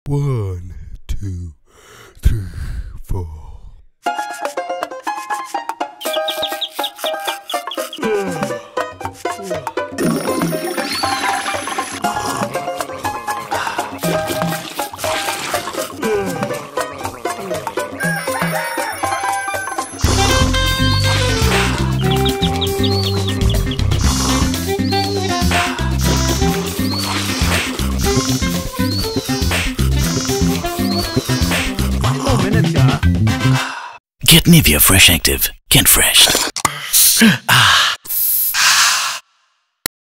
1, 2, 3, 4. Get Nivea Fresh Active. Get fresh.